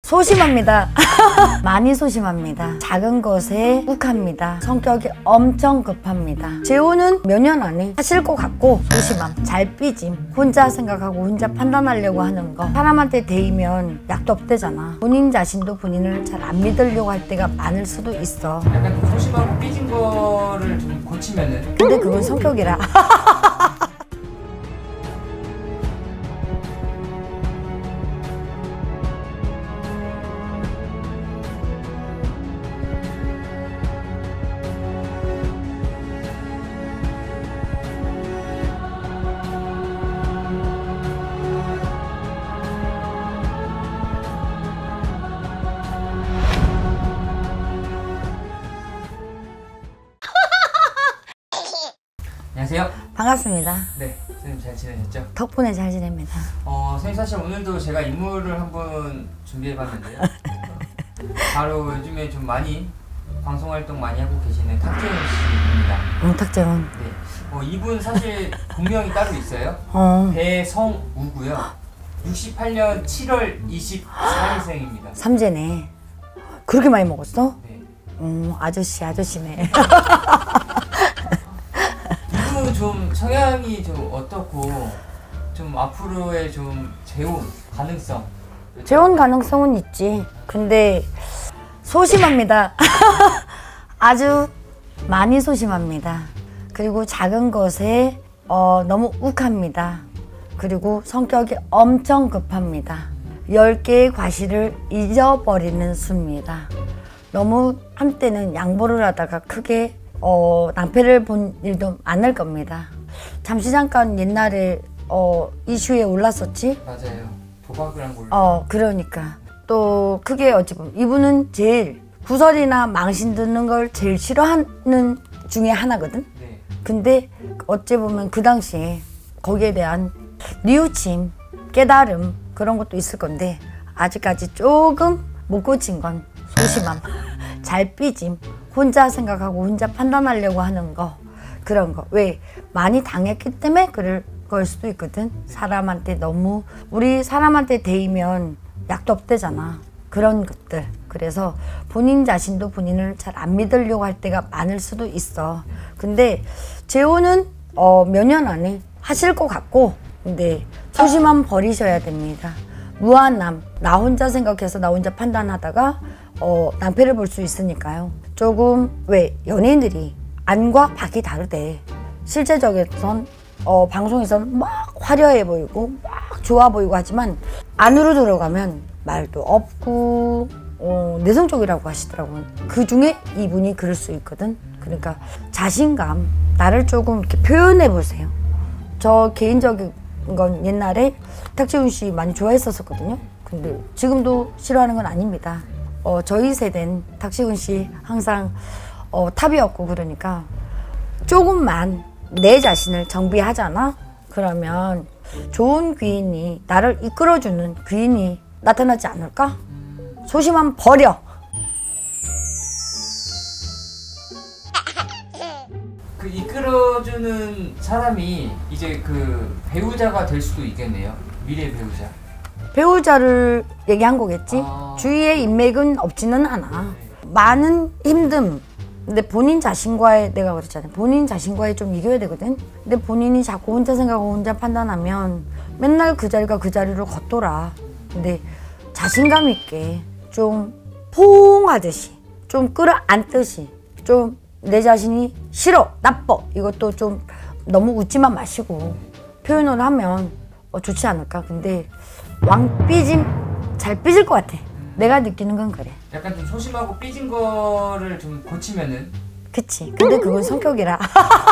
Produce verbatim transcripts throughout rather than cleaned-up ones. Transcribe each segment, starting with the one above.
소심합니다. 많이 소심합니다. 작은 것에 욱합니다. 성격이 엄청 급합니다. 재혼은 몇 년 안에 하실 것 같고, 소심함, 잘 삐짐, 혼자 생각하고 혼자 판단하려고 하는 거. 사람한테 대이면 약도 없대잖아. 본인 자신도 본인을 잘 안 믿으려고 할 때가 많을 수도 있어. 약간 소심하고 삐진 거를 좀 고치면은? 근데 그건 성격이라. 안녕하세요. 반갑습니다. 네, 선생님 잘 지내셨죠? 덕분에 잘 지냅니다. 어, 선생님 사실 오늘도 제가 인물을 한번 준비해봤는데요. 바로 요즘에 좀 많이 방송 활동 많이 하고 계시는 탁재훈 씨입니다. 응, 탁재훈. 네, 어, 이분 사실 본명이 따로 있어요. 어. 배성우고요. 육십팔 년 칠월 이십사일생입니다. 삼재네. 그렇게 많이 먹었어? 네. 음, 아저씨, 아저씨네. 이분은 좀 성향이 좀 어떻고 좀 앞으로의 좀 재혼 가능성? 재혼 가능성은 있지. 근데 소심합니다. 아주 많이 소심합니다. 그리고 작은 것에 어, 너무 욱합니다. 그리고 성격이 엄청 급합니다. 열 개의 과실을 잊어버리는 수입니다. 너무 한때는 양보를 하다가 크게 어, 낭패를 본 일도 많을 겁니다. 잠시 잠깐 옛날에 어, 이슈에 올랐었지? 맞아요. 도박을 한 걸로. 어, 그러니까. 또 크게 어찌 보면 이분은 제일 구설이나 망신 듣는 걸 제일 싫어하는 중에 하나거든? 네. 근데 어찌 보면 그 당시에 거기에 대한 뉘우침, 깨달음 그런 것도 있을 건데 아직까지 조금 못 고친 건 소심함, 잘 삐짐, 혼자 생각하고 혼자 판단하려고 하는 거, 그런 거. 왜? 많이 당했기 때문에 그럴 걸 수도 있거든. 사람한테 너무, 우리 사람한테 대이면 약도 없대잖아. 그런 것들. 그래서 본인 자신도 본인을 잘 안 믿으려고 할 때가 많을 수도 있어. 근데 재혼은 어, 몇 년 안에 하실 것 같고, 근데 소심함 버리셔야 됩니다. 무한함, 나 혼자 생각해서 나 혼자 판단하다가 어, 낭패를 볼 수 있으니까요. 조금, 왜 연예인들이 안과 밖이 다르대. 실제적에선 어, 방송에서는 막 화려해 보이고 막 좋아 보이고 하지만 안으로 들어가면 말도 없고 어, 내성적이라고 하시더라고요. 그 중에 이분이 그럴 수 있거든. 그러니까 자신감, 나를 조금 이렇게 표현해 보세요. 저 개인적인 건 옛날에 탁재훈 씨 많이 좋아했었거든요. 근데 지금도 싫어하는 건 아닙니다. 어, 저희 세대는 탁재훈 씨 항상 어, 탑이었고, 그러니까 조금만 내 자신을 정비하잖아? 그러면 좋은 귀인이, 나를 이끌어주는 귀인이 나타나지 않을까? 소심함 버려! 그 이끌어주는 사람이 이제 그 배우자가 될 수도 있겠네요. 미래 배우자. 배우자를 얘기한 거겠지? 아... 주위에 인맥은 없지는 않아. 많은 힘듦. 근데 본인 자신과의, 내가 그랬잖아. 본인 자신과의 좀 이겨야 되거든? 근데 본인이 자꾸 혼자 생각하고 혼자 판단하면 맨날 그 자리가 그 자리로 걷돌아. 근데 자신감 있게 좀 포옹하듯이, 좀 끌어안듯이, 좀 내 자신이 싫어, 나빠, 이것도 좀 너무 웃지만 마시고 표현을 하면 어, 좋지 않을까. 근데 왕삐짐 잘 삐질 것 같아. 내가 느끼는 건 그래. 약간 좀 소심하고 삐진 거를 좀 고치면은? 그치. 근데 그건 성격이라.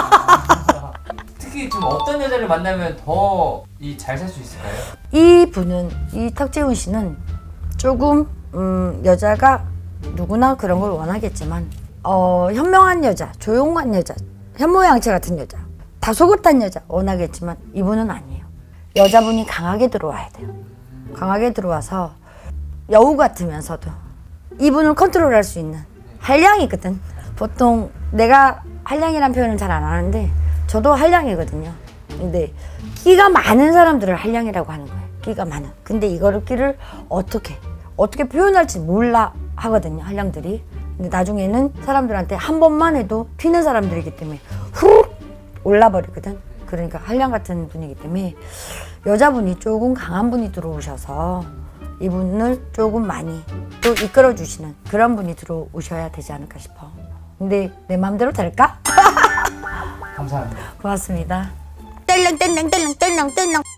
특히 좀 어떤 여자를 만나면 더 잘 살 수 있을까요? 이 분은, 이 탁재훈 씨는 조금 음, 여자가 누구나 그런 걸 원하겠지만 어, 현명한 여자, 조용한 여자, 현모양처 같은 여자, 다소곳한 여자 원하겠지만 이분은 아니에요. 여자분이 강하게 들어와야 돼요. 강하게 들어와서 여우 같으면서도 이분을 컨트롤할 수 있는 한량이거든. 보통 내가 한량이란 표현을 잘 안 하는데 저도 한량이거든요. 근데 끼가 많은 사람들을 한량이라고 하는 거예요. 끼가 많은. 근데 이거를 끼를 어떻게 어떻게 표현할지 몰라 하거든요, 한량들이. 근데 나중에는 사람들한테 한 번만 해도 튀는 사람들이기 때문에 훅 올라버리거든. 그러니까 한량 같은 분이기 때문에 여자분이 조금 강한 분이 들어오셔서 이분을 조금 많이 또 이끌어 주시는 그런 분이 들어오셔야 되지 않을까 싶어. 근데 내 마음대로 될까? 감사합니다. 고맙습니다. 딸랑딸랑딸랑딸랑딸랑